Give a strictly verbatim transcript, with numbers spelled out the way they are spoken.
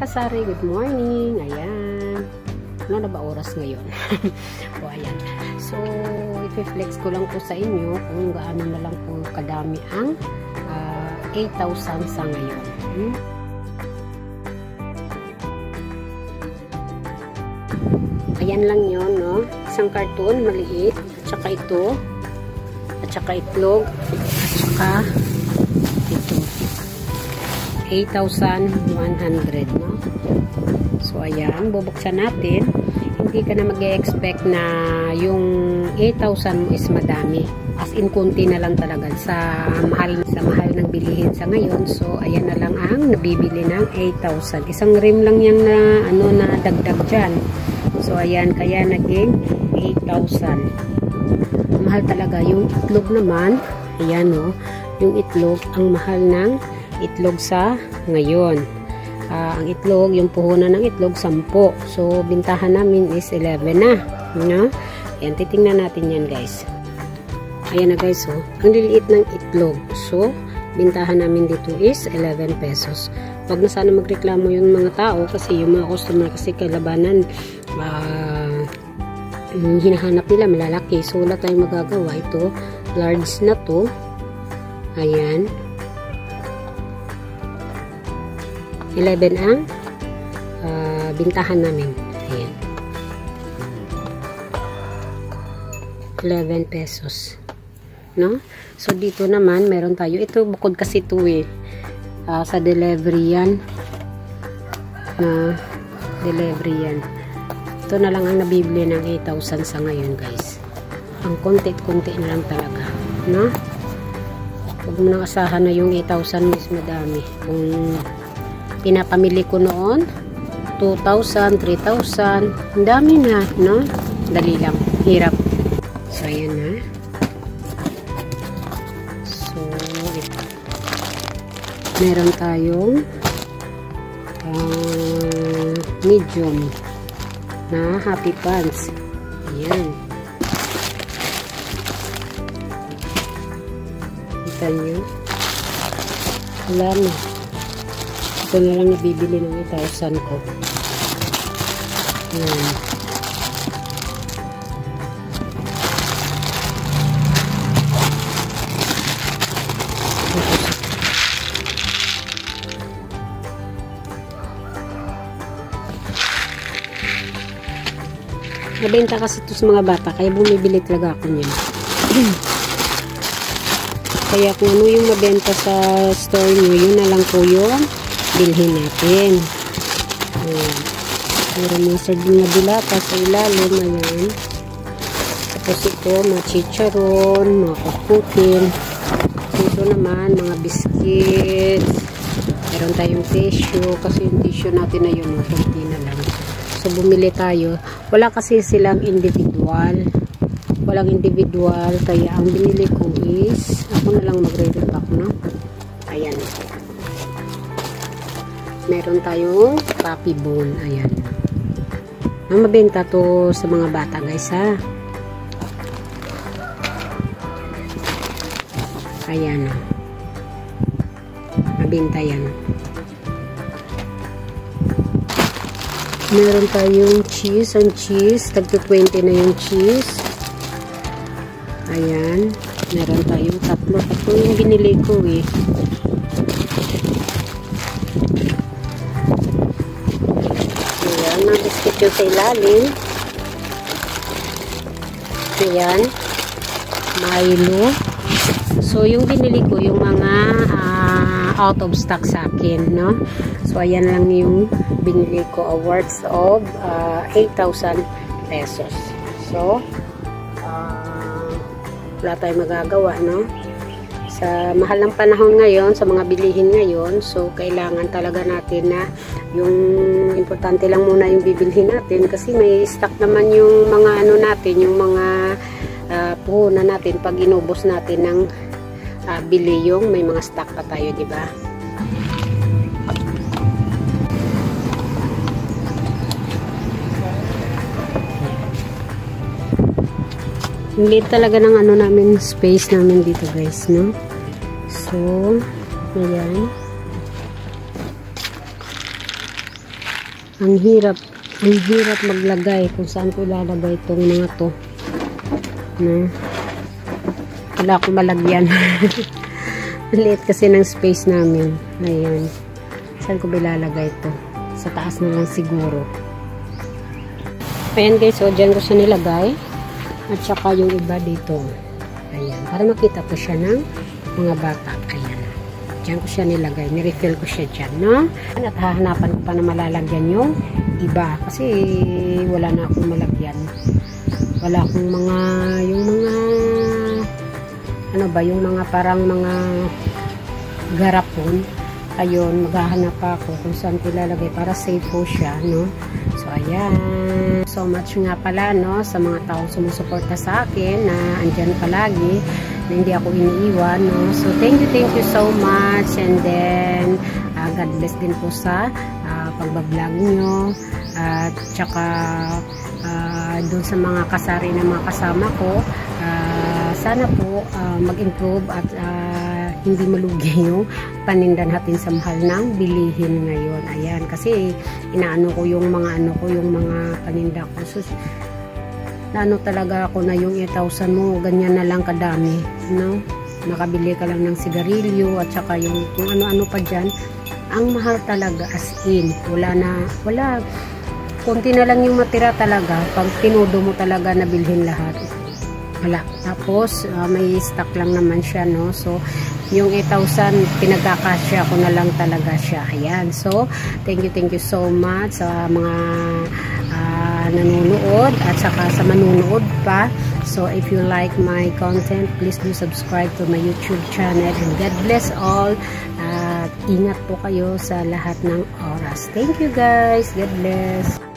kasari, good morning. Ayan. Ano na ba oras ngayon? O, ayan. So, i-flex ko lang po sa inyo kung gaano na lang po kadami ang uh, eight thousand sa ngayon. Hmm? Ayan lang yun, no? Isang carton, maliit. At saka ito. At saka itlog. At saka ito. eight thousand one hundred, no? So, ayan. Bubuksan natin. Hindi ka na mag-e-expect na yung eight thousand mo is madami. As in, kunti na lang talaga sa mahal, sa mahal ng bilihin sa ngayon. So, ayan na lang ang nabibili ng eight thousand. Isang rim lang yung na, ano, na dagdag dyan. So, ayan. Kaya naging eight thousand. Mahal talaga. Yung itlog naman, ayan, no? Yung itlog, ang mahal ng itlog sa ngayon. Uh, ang itlog, yung puhunan ng itlog, sampo. So, bintahan namin is eleven na. No? Ayan, titingnan natin yan, guys. Ayan na, guys. Oh. Ang liliit ng itlog. So, bintahan namin dito is eleven pesos. Huwag na sana magreklamo yung mga tao kasi yung mga customer kasi kalabanan uh, hinahanap nila malalaki. So, wala tayong magagawa. Ito, large na to. Ayan. eleven ang uh, bintahan namin. Ayan. eleven pesos. No? So, dito naman, meron tayo. Ito, bukod kasi ito eh. Uh, sa delivery yan. Na, uh, delivery yan. Ito na lang ang nabibili ng eight thousand sa ngayon, guys. Ang konti-konti na lang talaga. No? Huwag mo nang asahan na yung eight thousand is madami. Kung pinapamili ko noon, two thousand, three thousand, ang dami na, no? Dali lang, hirap. So, ayan na. So, meron tayong uh, medium na happy pants. Ayan. Kita nyo? Wala na. Ito na lang nabibili ng eight thousand ko. Ayan. Nabenta kasi ito sa mga bata, kaya bumibili talaga ako niyan. Kaya kung ano yung mabenta sa store nyo, yun na lang po yung bilhin natin. Ayan. Meron mga sardine na dilata sa ilalim. Ayan. Tapos ito, mga chicharon, mga kaputin. Ito naman, mga biscuits. Meron tayong tissue. Kasi yung tissue natin na yun, kunti na lang. So, bumili tayo. Wala kasi silang individual. Walang individual. Kaya ang binili ko is, ako na lang magre-repack, no? Ayan. Meron tayong puppy bone. Ayan. Ang mabenta to sa mga bata, guys, ha? Ayan. Mabenta yan. Meron tayong cheese. Ang cheese, tagto twenty na yung cheese. Ayan. Meron tayong tatlo. Tatlo yung binili ko, eh. Mga biscuit yung sa ilalim. Ayan. Milo. So, yung binili ko, yung mga uh, out of stock sa akin, no? So, ayan lang yung binili ko, awards of uh, eight thousand pesos. So, uh, wala tayong magagawa, no? Sa mahal ng panahon ngayon, sa mga bilihin ngayon, so kailangan talaga natin na yung importante lang muna yung bibilhin natin kasi may stock naman yung mga ano natin, yung mga uh, puhunan natin pag inubos natin ng uh, bili yung may mga stock pa tayo, di ba? Liit talaga ng ano namin, space namin dito, guys, no? So, ayan. ang hirap, ang hirap maglagay kung saan ko ilalagay itong mga to. Na, wala akong malagyan. Liit kasi ng space namin. Ayan. Saan ko ilalagay ito? Sa taas na lang siguro. Ayan guys, so dyan ko siya nilagay. At saka yung iba dito. Ayan. Para makita ko siya ng mga bata. Ayan. Dyan ko siya nilagay. Nirefill ko siya dyan, no? At hahanapan ko pa na malalagyan yung iba. Kasi wala na akong malagyan. Wala akong mga, yung mga, ano ba, yung mga parang mga garapon. Ayun, maghahanap ako kung saan ko ilalagay para safe po siya, no? So, ayan. So much nga pala, no? Sa mga taong sumusuporta sa akin na andyan palagi, na hindi ako iniiwan, no? So, thank you, thank you so much. And then, uh, God bless din po sa uh, pagbablog nyo. At saka, uh, dun sa mga kasari na mga kasama ko, uh, sana po uh, mag-improve at uh, hindi malugi yung paninda natin sa mahal ng bilihin ngayon. Ayan, kasi inaano ko yung mga ano ko, yung mga paninda ko. So, naano talaga ako na yung eight thousand mo, ganyan na lang kadami, no? Nakabili ka lang ng sigarilyo at saka yung kung ano-ano pa dyan. Ang mahal talaga, as in. Wala na, wala. Kunti na lang yung matira talaga. Pag tinudo mo talaga na bilhin lahat. Wala. Tapos, uh, may stock lang naman siya, no? So, yung eight thousand, pinagkakasya ko na lang talaga siya. Ayan. So, thank you, thank you so much sa mga uh, nanonood at saka sa manunood pa. So, if you like my content, please do subscribe to my YouTube channel. And God bless all. At uh, ingat po kayo sa lahat ng oras. Thank you guys. God bless.